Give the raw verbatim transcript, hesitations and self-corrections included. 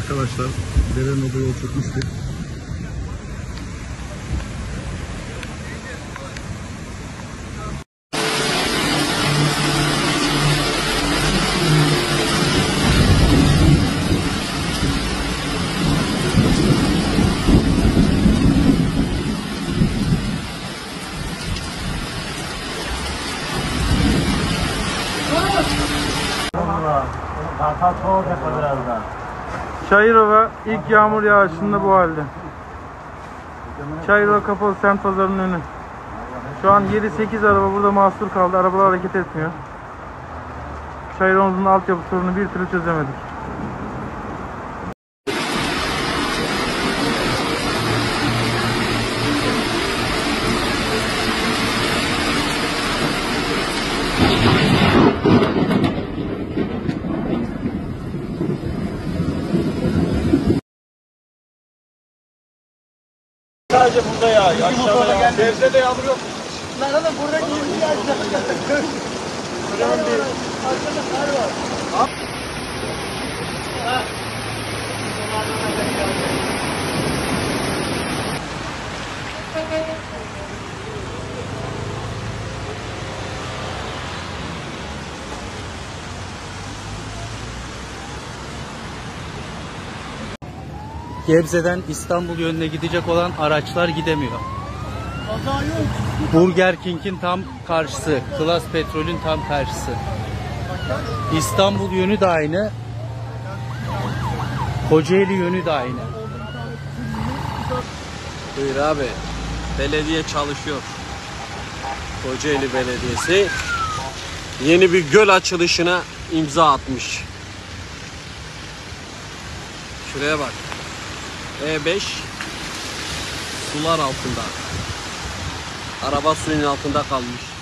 Arkadaşlar derenin orada yol çökmüştü. Çayırova ilk yağmur yağışında bu halde. Çayırova kapalı semt pazarının önü. Şu an yedi sekiz araba burada mahsur kaldı. Arabalar hareket etmiyor. Çayırova'nın altyapı sorunu bir türlü çözemedik. Sadece burada ya, aşağıda ya. Sebzede yağmur yok. Lan oğlum burada giyimli yaşlar. Kocaman bir arkada kar var. Gebze'den İstanbul yönüne gidecek olan araçlar gidemiyor. Burger King'in tam karşısı, Klas Petrol'ün tam karşısı. İstanbul yönü de aynı, Kocaeli yönü de aynı. Buyur abi, belediye çalışıyor. Kocaeli Belediyesi yeni bir göl açılışına imza atmış. Şuraya bak. E beş sular altında. Araba suyun altında kalmış.